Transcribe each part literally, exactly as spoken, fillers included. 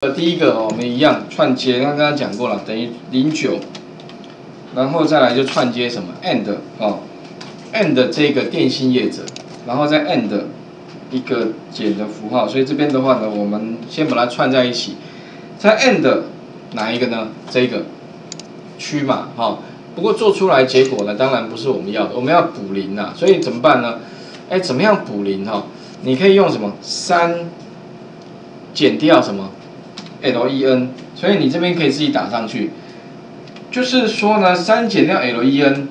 第一个哦，我们一样串接，刚刚讲过了，等于零九，然后再来就串接什么 and 哦 ，and 这个电信业者，然后再 and 一个减的符号，所以这边的话呢，我们先把它串在一起。再 and 哪一个呢？这个区嘛，哈、哦。不过做出来结果呢，当然不是我们要的，我们要补零啊，所以怎么办呢？哎，怎么样补零哈？你可以用什么三减掉什么 len， 所以你这边可以自己打上去。就是说呢，三减掉 len，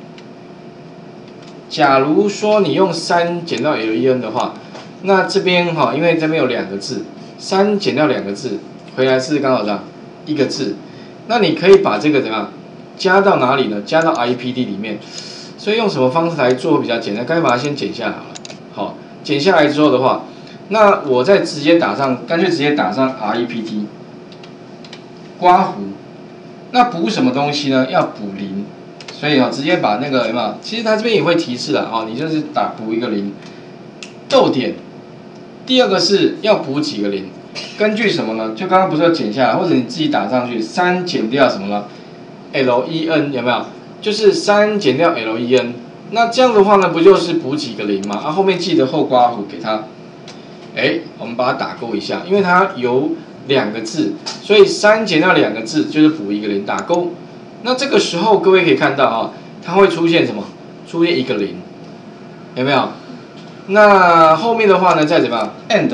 假如说你用三减掉 len 的话，那这边哈，因为这边有两个字，三减掉两个字，回来是刚好这样一个字，那你可以把这个怎么样？加到哪里呢？加到 R E P D 里面，所以用什么方式来做会比较简单？该把它先剪下来好了。好，剪下来之后的话，那我再直接打上，干脆直接打上 R E P D， 刮胡。那补什么东西呢？要补零，所以啊、哦，直接把那个有没有？其实它这边也会提示了啊、哦，你就是打补一个零，逗点。第二个是要补几个零？根据什么呢？就刚刚不是要剪下来，或者你自己打上去，三减掉什么呢？len 有没有？就是三减掉 len， 那这样的话呢，不就是补几个零吗？啊，后面记得后刮弧给它，哎，我们把它打勾一下，因为它有两个字，所以三减掉两个字就是补一个零，打勾。那这个时候各位可以看到啊，它会出现什么？出现一个零，有没有？那后面的话呢，再怎么样 ？and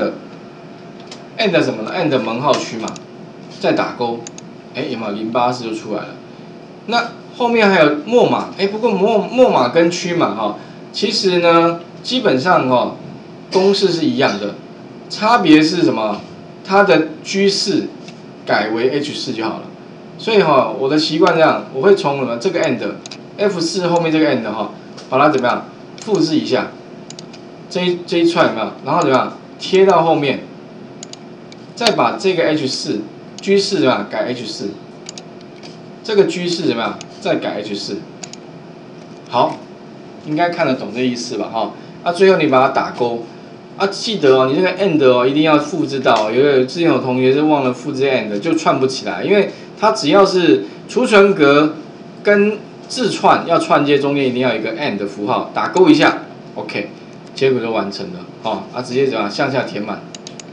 and 什么呢 ？and 门号区嘛，再打勾，哎，有没有零八四就出来了？那后面还有末码，哎，不过末末码跟区码哈，其实呢，基本上哦，公式是一样的，差别是什么？它的 G 四改为 H 四就好了。所以哈，我的习惯这样，我会从什么这个 and F 四后面这个 and 哈，把它怎么样复制一下，这一这一串有没有？然后怎么样贴到后面，再把这个 H 四 G 四怎么样改 H 四。这个 G 四怎么样？再改 H 四，好，应该看得懂这意思吧？哈，啊，最后你把它打勾，啊，记得哦，你这个 and 哦，一定要复制到。有有之前有同学是忘了复制 and， 就串不起来，因为它只要是储存格跟字串要串接，中间一定要有一个 and 的符号，打勾一下 ，OK， 结果就完成了。哦，啊，直接怎么样向下填满，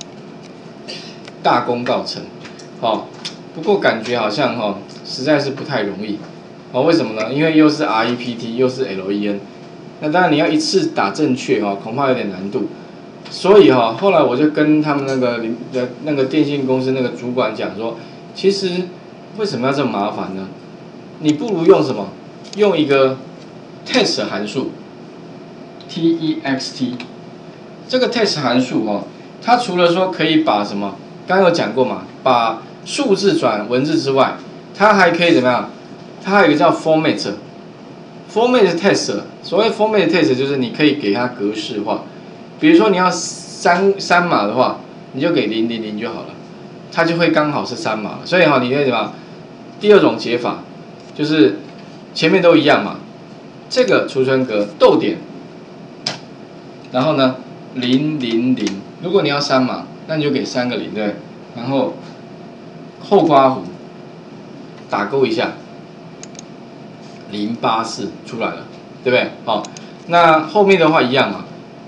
大功告成，哦。不过感觉好像哈、哦，实在是不太容易，哦，为什么呢？因为又是 R E P T 又是 len， 那当然你要一次打正确哈、哦，恐怕有点难度。所以哈、哦，后来我就跟他们那个的那个电信公司那个主管讲说，其实为什么要这么麻烦呢？你不如用什么？用一个 text 函数 ，T E X T， 这个 text 函数哦，它除了说可以把什么，刚刚有讲过嘛，把数字转文字之外，它还可以怎么样？它还有一个叫 format，format text。所谓 format text 就是你可以给它格式化，比如说你要三三码的话，你就给零零零就好了，它就会刚好是三码了。所以哈，你可以怎么？第二种解法就是前面都一样嘛，这个储存格逗点，然后呢零零零，如果你要三码，那你就给三个零，对不对？然后后刮弧打勾一下，零八四出来了，对不对？好，那后面的话一样嘛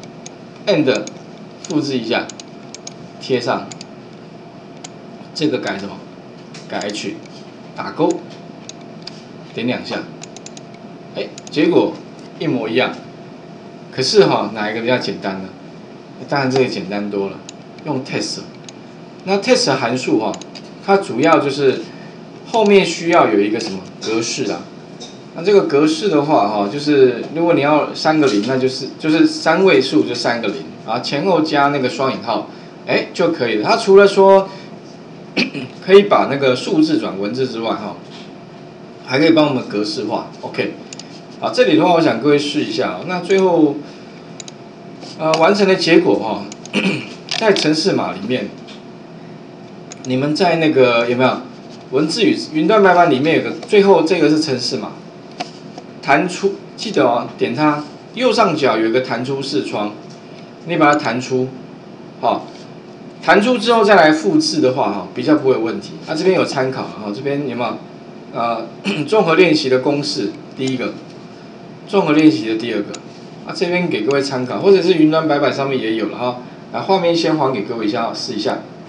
，and 复制一下，贴上，这个改什么？改 H， 打勾，点两下，哎，结果一模一样。可是哈，哪一个比较简单呢？当然这个简单多了，用 text。那 text 函数哈。它主要就是后面需要有一个什么格式啊？那这个格式的话，哈，就是如果你要三个零，那就是就是三位数就三个零啊，前后加那个双引号，哎就可以了。它除了说可以把那个数字转文字之外，哈，还可以帮我们格式化。OK， 啊，这里的话，我想各位试一下。那最后呃完成的结果哈，在程式码里面。你们在那个有没有文字语云端白板里面有个最后这个是程式码，弹出记得哦，点它右上角有一个弹出视窗，你把它弹出，好、哦， 弹出之后再来复制的话，哈，比较不会有问题。啊，这边有参考，哈，这边有没有？呃，综合练习的公式，第一个，综合练习的第二个，啊，这边给各位参考，或者是云端白板上面也有了哈。啊，画面先还给各位一下，试一下。